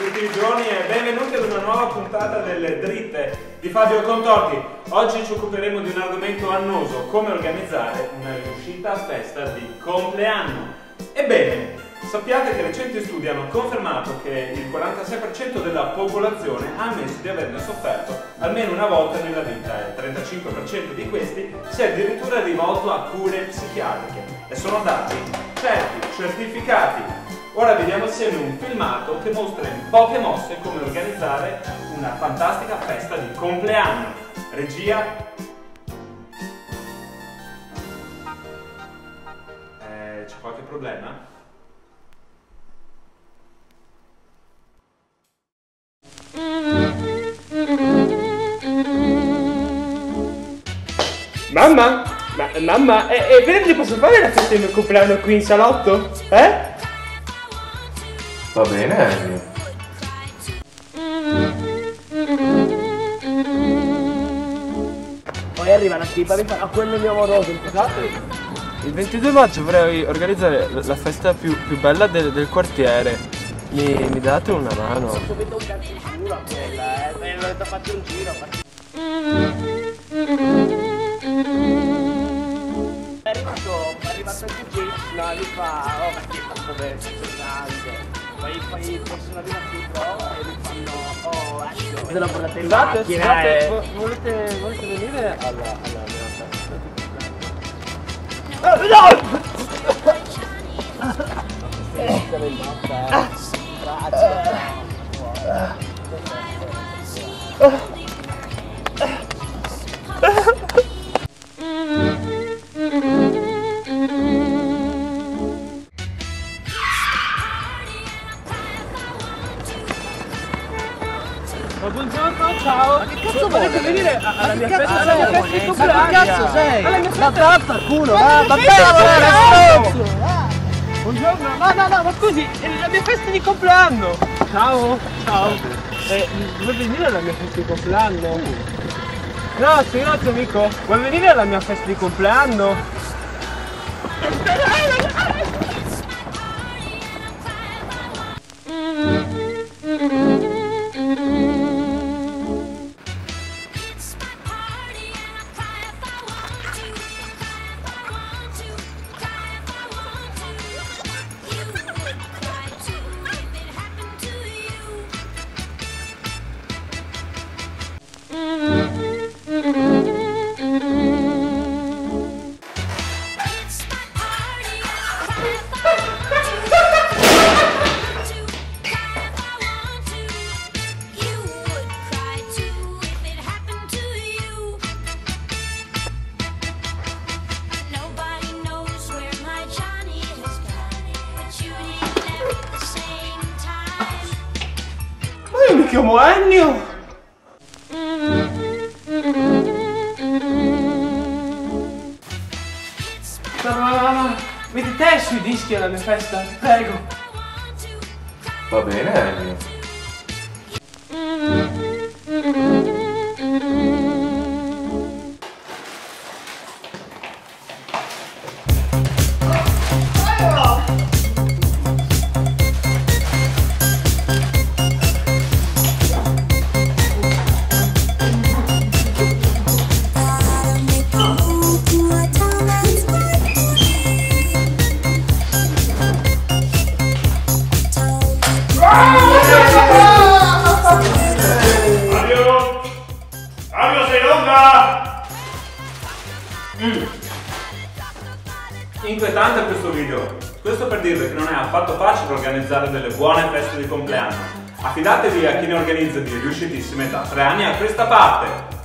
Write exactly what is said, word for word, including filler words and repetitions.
tutti i giorni e benvenuti ad una nuova puntata delle dritte di Fabio Contorti. Oggi ci occuperemo di un argomento annoso: come organizzare una riuscita festa di compleanno. Ebbene, sappiate che recenti studi hanno confermato che il quarantasei per cento della popolazione ha ammesso di averne sofferto almeno una volta nella vita e il trentacinque per cento di questi si è addirittura rivolto a cure psichiatriche. E sono dati certi, certificati. Ora vediamo assieme un filmato che mostra in poche mosse come organizzare una fantastica festa di compleanno. Regia. Eh, c'è qualche problema? Mamma? Ma, mamma, è, è venerdì posso fare la festa del mio compleanno qui in salotto? Eh? Va bene, Ennio. Poi arriva la tipa e mi fa, ah, quello è il mio amoroso, il ventidue maggio vorrei organizzare la festa più, più bella del, del quartiere. Mi, mi date una mano? Ci vedo un cazzo in culo a quella, eh, me l'ho fatto un giro. È arrivato, è arrivato il D J, no, mi fa, oh, ma che fatto bene, grande. Poi, poi possono arrivare più pro e mi fanno, oh, ecco, vedo la portata in macchina. Scusate, e... volete, volete venire alla, alla mia festa? Oh, no! Ma buongiorno, ciao! Ma che cazzo volete venire alla mia festa? Alla mia festa di compleanno? Che cazzo sei? Alla mia festa! Ma tratta il culo, va! Ma bella! Buongiorno! No, no, no, ma scusi, è la mia festa di compleanno! Ciao! Ciao! Eh, vuoi venire alla mia festa di compleanno? Grazie, grazie amico! Vuoi venire alla mia festa di compleanno? Io mi chiamo Ennio! Ma, ma, ma, ma, metti te sui dischi alla mia festa, prego! Va bene, Ennio. Fabio! Fabio, sei in onda! Mm. Inquietante questo video. Questo per dirvi che non è affatto facile organizzare delle buone feste di compleanno. Affidatevi a chi ne organizza di riuscitissime da tre anni a questa parte.